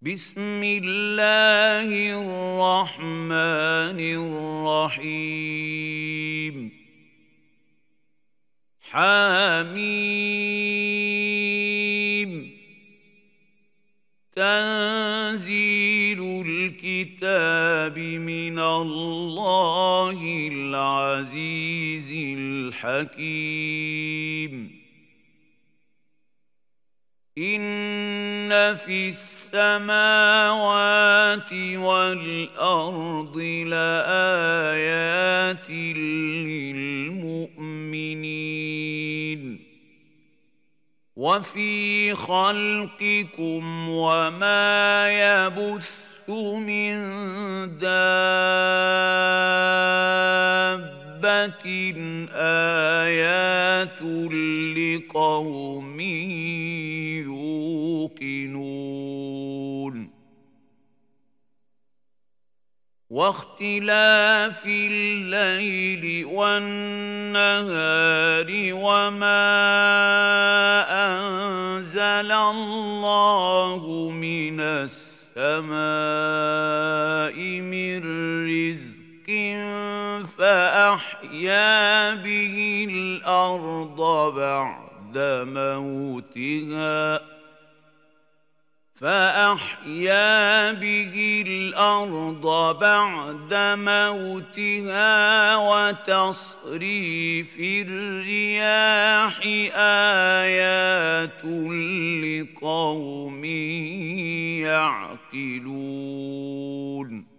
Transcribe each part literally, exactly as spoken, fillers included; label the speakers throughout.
Speaker 1: بسم الله الرحمن الرحيم حميم تنزيل الكتاب من الله العزيز الحكيم إن في السماوات والأرض لآيات للمؤمنين وفي خلقكم وما يبث من دابة آيات لقوم يوقنون واختلاف الليل والنهار وما أنزل الله من السماء من رزق فأحيا به الأرض بعد موتها فأحيا به الأرض بعد موتها وتصريف الرياح آيات لقوم يعقلون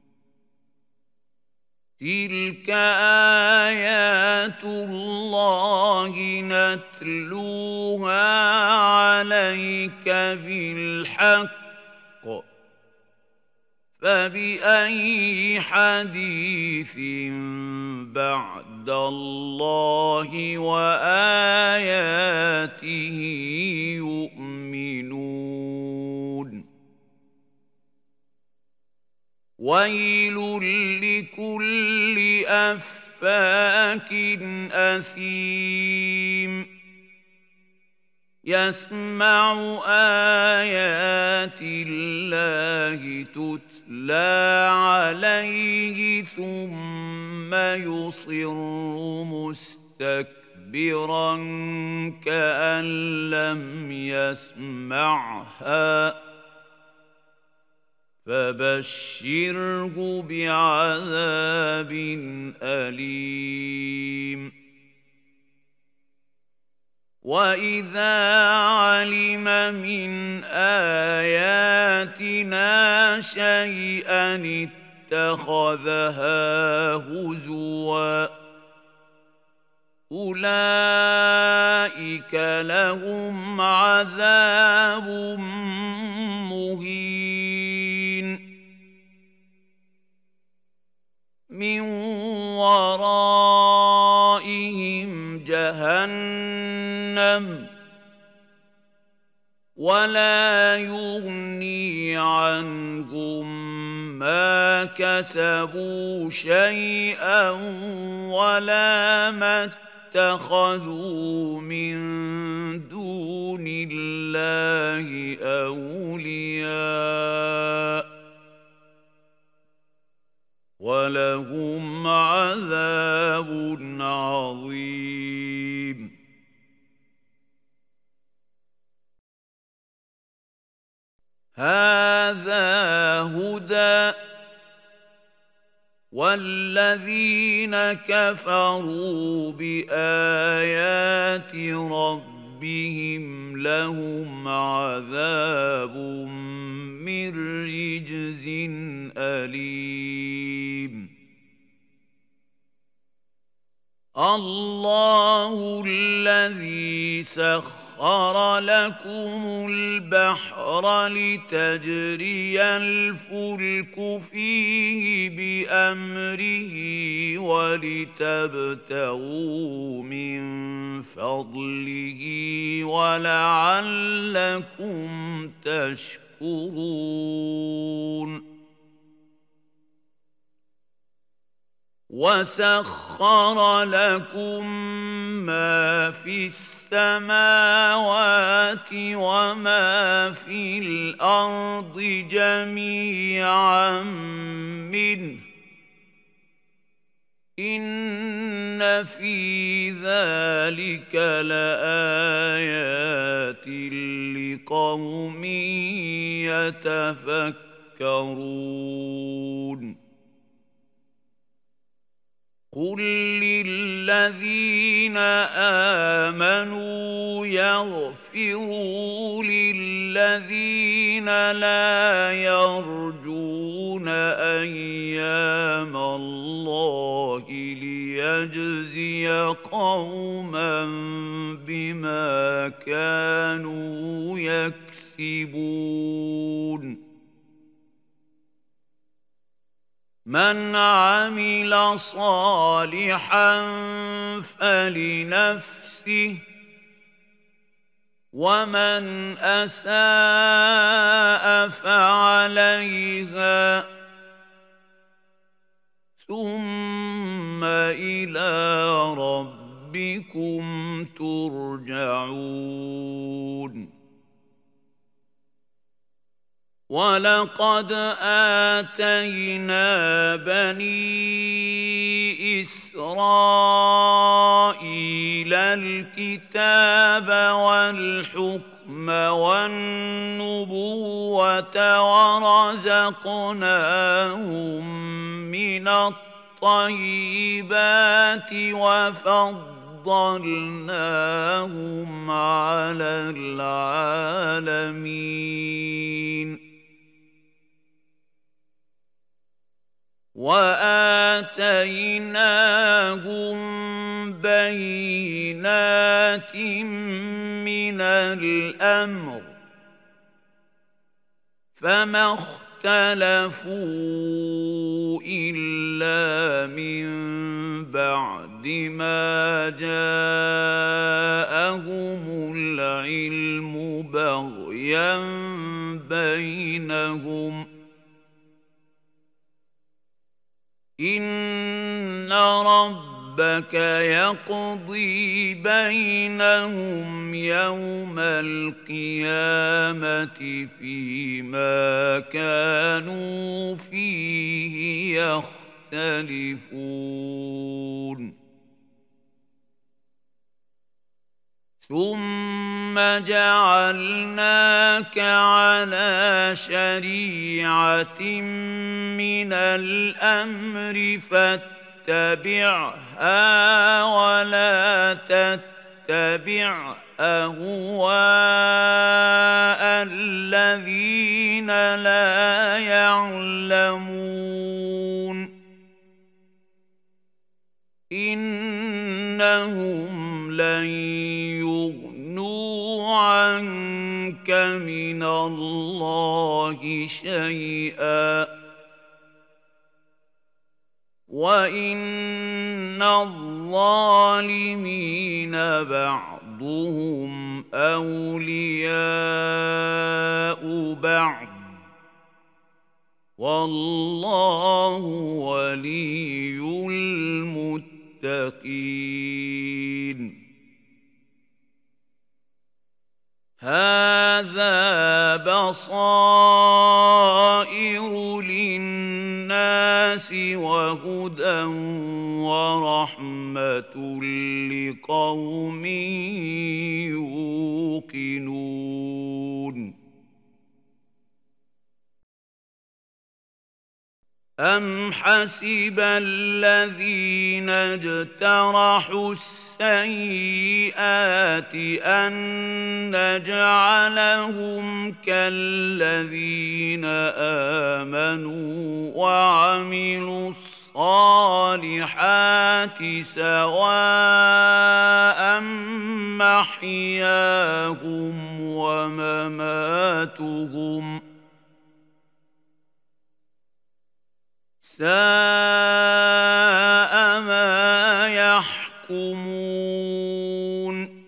Speaker 1: تلك آيات الله نتلوها عليك بالحق فبأي حديث بعد الله وآياته يؤمنون ويل لكل أفاك أثيم يسمع آيات الله تتلى عليه ثم يصر مستكبرا كأن لم يسمعها فبشره بعذاب أليم وإذا علم من آياتنا شيئا اتخذها هزوا أولئك لهم عذاب مهين من ورائهم جهنم ولا يغني عنهم ما كسبوا شيئا ولا ما اتخذوا من دون الله أولياء ولهم عذاب عظيم هذا هدى والذين كفروا بآيات ربهم لهم عذاب من رجز أليم الله الذي سخر لكم البحر لتجري الفلك فيه بأمره ولتبتغوا من فضله ولعلكم تشكرون وسخر لكم ما في السماء السماوات وما في الأرض جميعا منه إن في ذلك لآيات لقوم يتفكرون قل للذين آمنوا يغفروا للذين لا يرجون أيام الله ليجزي قوما بما كانوا يكسبون من عمل صالحا فلنفسه ومن أساء فعليها ثم إلى ربكم ترجعون وَلَقَدْ آتَيْنَا بَنِي إِسْرَائِيلَ الْكِتَابَ وَالْحُكْمَ وَالنُّبُوَّةَ وَرَزَقْنَاهُم مِّنَ الطَّيِّبَاتِ وَفَضَّلْنَاهُمْ عَلَى الْعَالَمِينَ وَآتَيْنَاهُم بَيِّنَاتٍ مِّنَ الْأَمْرِ فَمَا اخْتَلَفُوا إِلَّا مِن بَعْدِ مَا جَاءَهُمُ الْعِلْمُ بَغْيًا بَيْنَهُمْ إِنَّ رَبَّكَ يَقْضِي بَيْنَهُمْ يَوْمَ الْقِيَامَةِ فِيمَا كَانُوا فِيهِ يَخْتَلِفُونَ ثُمَّ جَعَلْنَاكَ عَلَى شَرِيعَةٍ مِّنَ الْأَمْرِ فَاتَّبِعْهَا وَلَا تَتَّبِعْ أَهْوَاءَ الَّذِينَ لَا يَعْلَمُونَ إِنَّهُمْ لَن يُغْنُوا عَنكَ مِنَ اللَّهِ شَيْئًا وَإِنَّ الظَّالِمِينَ بَعْضُهُمْ أَوْلِيَاءُ بَعْضٍ وَاللَّهُ وَلِيُّ الْمُتَّقِينَ هَذَا بَصَائِرُ لِلنَّاسِ وَهُدًى وَرَحْمَةٌ لِقَوْمٍ يُوقِنُونَ أَمْ حَسِبَ الَّذِينَ اجْتَرَحُوا السَّيِّئَاتِ أَن نَّجْعَلَهُمْ كَالَّذِينَ آمَنُوا وَعَمِلُوا الصَّالِحَاتِ سَوَاءً مَّحْيَاهُمْ وَمَمَاتُهُمْ سَاءَ مَا يَحْكُمُونَ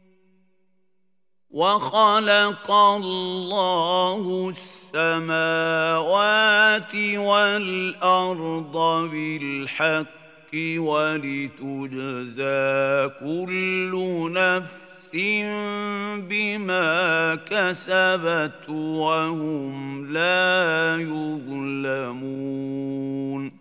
Speaker 1: وَخَلَقَ اللَّهُ السَّمَاوَاتِ وَالْأَرْضَ بِالْحَقِّ وَلِتُجْزَىٰ كُلُّ نَفْسٍ بما كسبت وهم لا يظلمون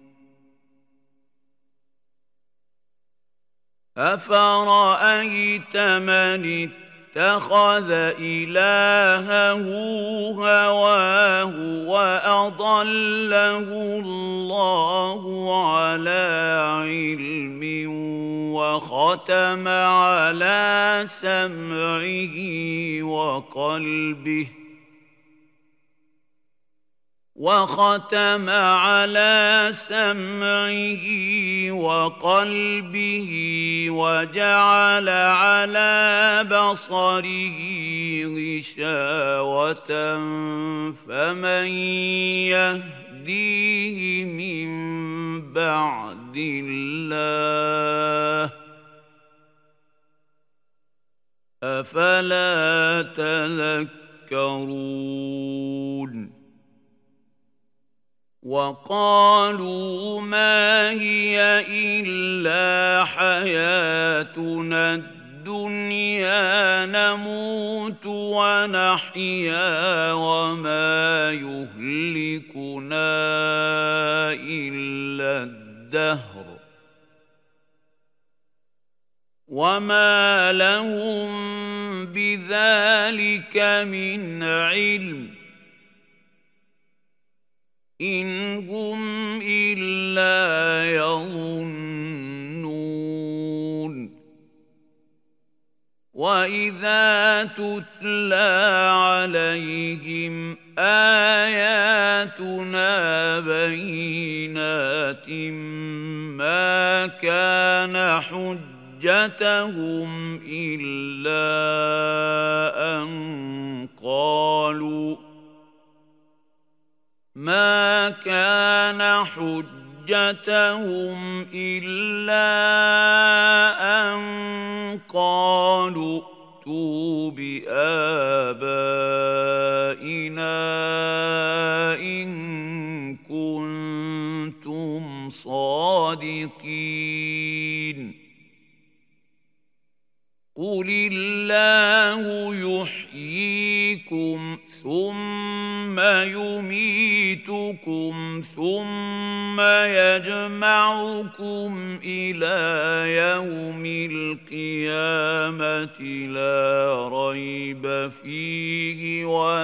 Speaker 1: أفرأيت من اتخذ إلهه هواه وأضله الله على علم وختم على سمعه وقلبه وختم على سمعه وقلبه وجعل على بصره غشاوة فمن يهديه من بعد الله أفلا تذكرون وقالوا ما هي إلا حياتنا الدنيا نموت ونحيا وما يهلكنا إلا الدهر وما لهم بذلك من علم إن هم إلا يظنون وإذا تتلى عليهم آياتنا بينات ما كان حجتهم إلا أن قالوا ما كان حجتهم إلا أن قالوا ائتوا بآبائنا إن كنتم صادقين قل الله يحييكم ثم يميتكم ثم يجمعكم إلى يوم القيامة لا ريب فيه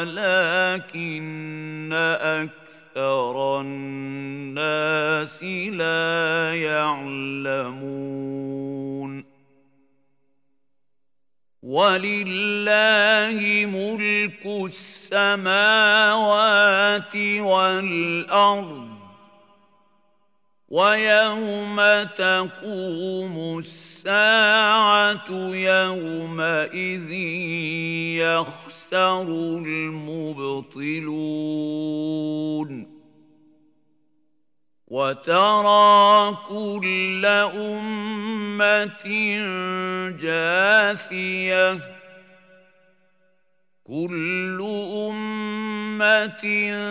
Speaker 1: ولكن أكثر الناس لا يعلمون ولله ملك السماوات والأرض ويوم تقوم الساعة يومئذ يخسر المبطلون وترى كل أمة جاثية كل أمة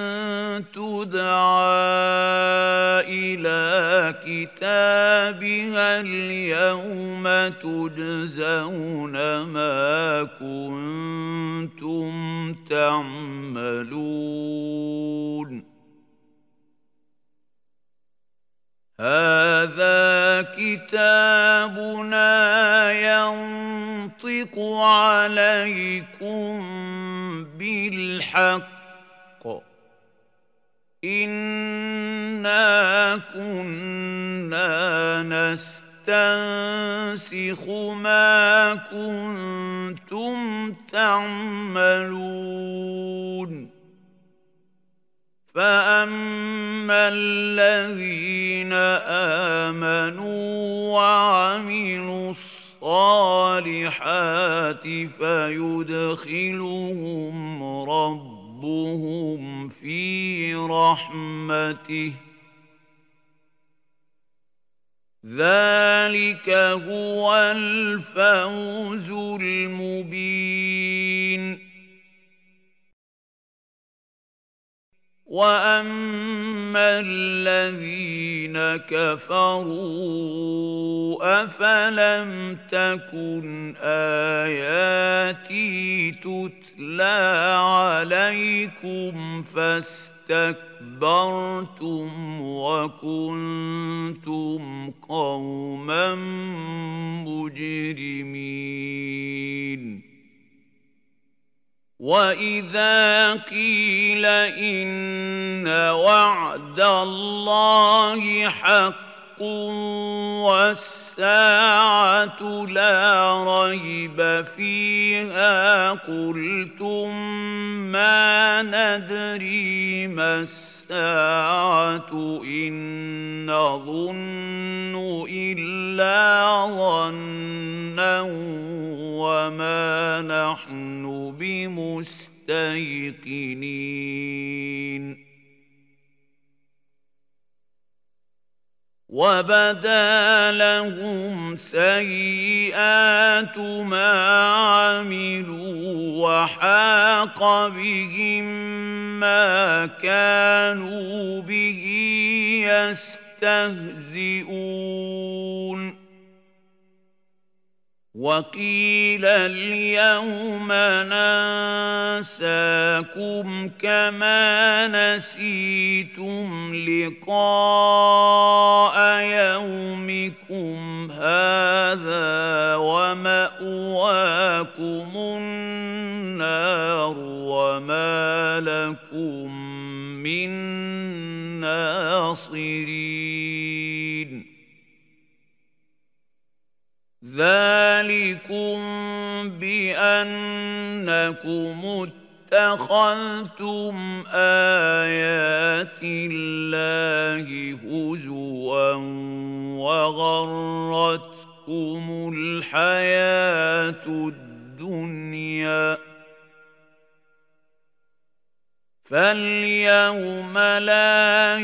Speaker 1: تدعى إلى كتابها اليوم تجزون ما كنتم تعملون هذا كتابنا ينطق عليكم بالحق إنا كنا نستنسخ ما كنتم تعملون فأما الذين آمنوا وعملوا الصالحات فيدخلهم ربهم في رحمته ذلك هو الفوز المبين. المبين. وأما الذين كفروا أفلم تكن آياتي تتلى عليكم فاستكبرتم وكنتم قوما مجرمين. وَإِذَا قِيلَ إِنَّ وَعْدَ اللَّهِ حَقٌّ وَالسَّاعَةُ لَا رَيْبَ فِيهَا قُلْتُم مَّا نَدْرِي مَا السَّاعَةُ إِن نَّظُنُّ إِلَّا ظَنًّا وَمَا نَحْنُ بمستيقنين. وبدا لهم سيئات ما عملوا وحاق بهم ما كانوا به يستهزئون. وقيل اليوم ننساكم كما نسيتم لقاء يومكم هذا ومأواكم النار وما لكم من ناصرين. ذلكم بأنكم اتخذتم آيات الله هزوا وغرتكم الحياة الدنيا، فاليوم لا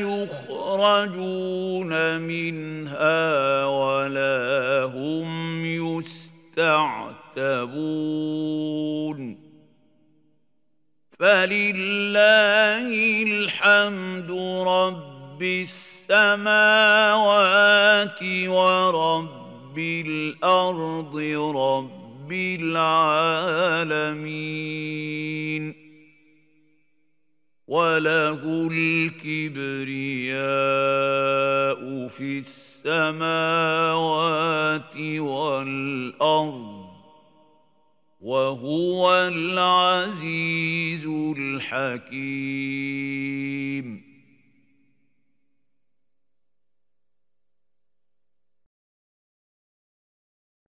Speaker 1: يخرجون منها ولا هم يستعتبون. فلله الحمد رب السماوات ورب الأرض رب العالمين. وله الكبرياء في السماوات والأرض وهو العزيز الحكيم.